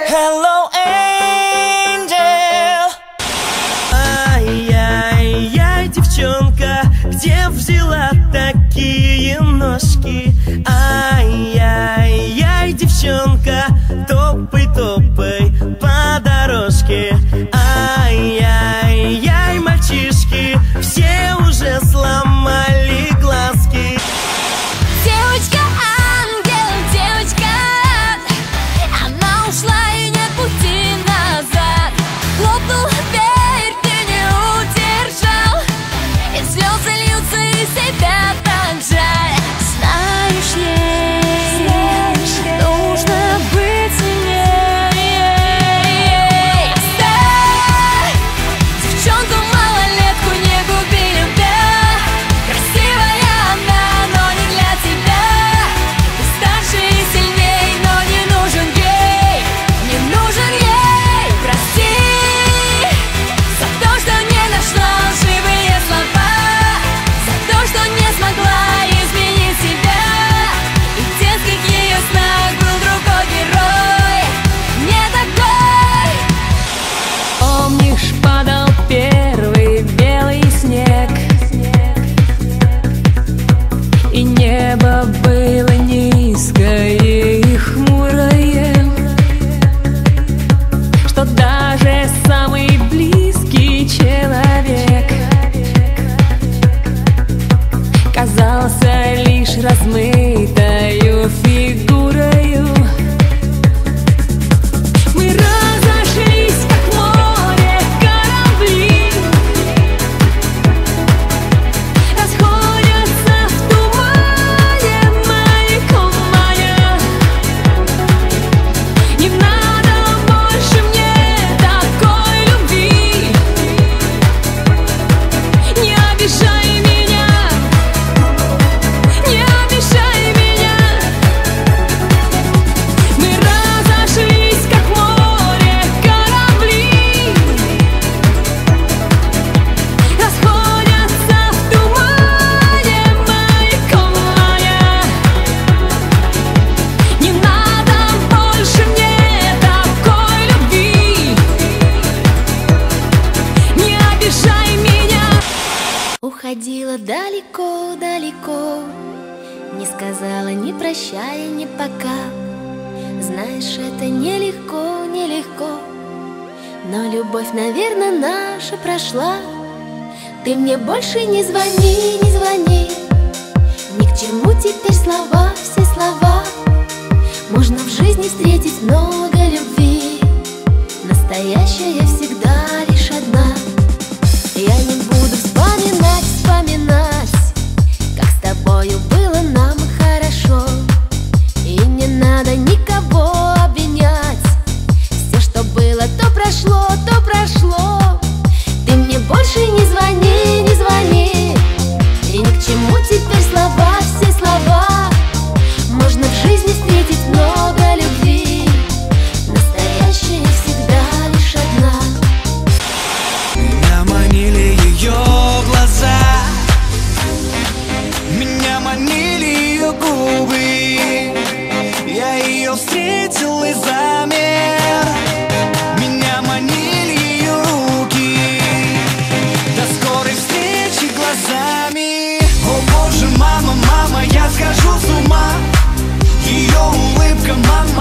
Hello, Angel. Ай-яй-яй, девчонка, где взяла такие ножки? Ай-яй-яй, девчонка, топай-топай по дорожке. Ай-яй-яй, мальчишки, все уже сломали глазки. Девочка, ангел, девочка, она ушла и нет пути назад. Хлопнул дверь, ты не удержал, и слезы льются из себя так жаль. Знаешь, ей нужно быть сильнее. Оставь девчонку малолетку, не губи любя. Красивая она, но не для тебя. Ты старше и сильней, но не нужен ей. Не нужен ей. Прости за то, что не нашла лживые слова, за то, что не смогла изменить себя. И в детских ее снах был другой герой, не такой. Помнишь, падал первый белый снег, и небо было низкое и хмурое, что даже самый близкий человек казался лишь размытою фигурою. Мы разошлись, как море корабли, расходятся в тумане маяком маня. Не надо больше мне такой любви. Не обижай меня, не обижай меня. Мы разошлись, как море корабли, расходятся в тумане маяком маня. Не надо больше мне такой любви. Не обижай меня. Уходила далеко-далеко, не сказала ни прощай, ни пока. Знаешь, это нелегко, нелегко, но любовь, наверное, наша прошла. Ты мне больше не звони, не звони. Ни к чему теперь слова, все слова. Можно в жизни встретить много любви, настоящая всегда лишь одна. Я не буду вспоминать, вспоминать, как с тобою было нам хорошо. И не надо никого обвинять. Все, что было, то прошло, то прошло. Ты мне больше не звони, не звони. И ни к чему теперь слова, все слова. Можно в жизни встретить много любви, настоящая всегда лишь одна. Меня манили ее глаза, меня манили ее губы. Я ее встретил и замер. Меня манили ее руки. До скорой встречи глазами. О боже, мама, мама, я схожу с ума. Ее улыбка, мама.